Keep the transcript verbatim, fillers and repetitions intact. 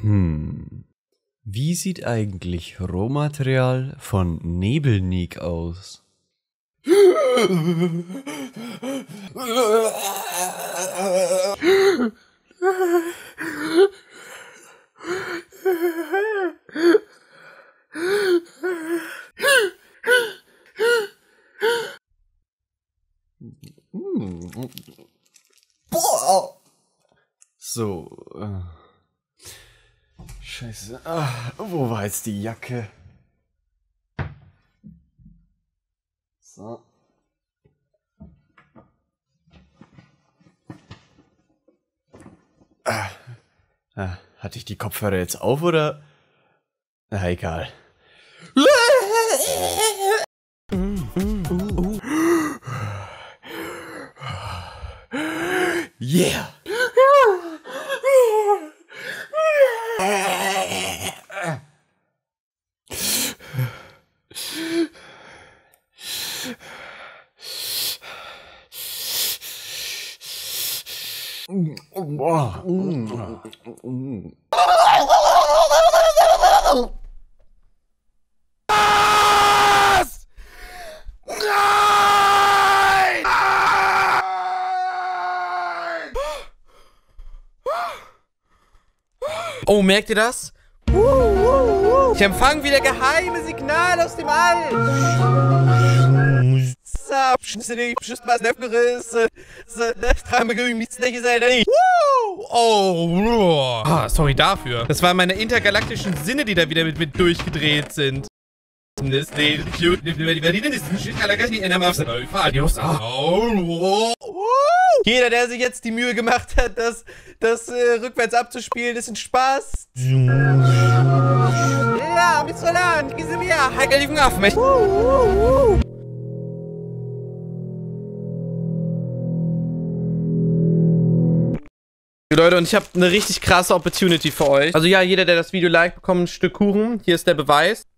Hm. Wie sieht eigentlich Rohmaterial von Nebelnik aus? Boah! So. Äh. Scheiße. Ah, wo war jetzt die Jacke? So. Ah. Ah, hatte ich die Kopfhörer jetzt auf oder? Na, egal. Yeah! Was? Nein! Nein! Oh, merkt ihr das? Ich empfange wieder geheime Signale aus dem All. Oh, ah, sorry dafür. Das waren meine intergalaktischen Sinne, die da wieder mit, mit durchgedreht sind. Jeder, der sich jetzt die Mühe gemacht hat, das, das äh, rückwärts abzuspielen, ist ein Spaß. Ja, mit Solan, diese mir, heikeligen Affen. Leute, und ich habe eine richtig krasse Opportunity für euch. Also ja, jeder, der das Video liked, bekommt ein Stück Kuchen. Hier ist der Beweis.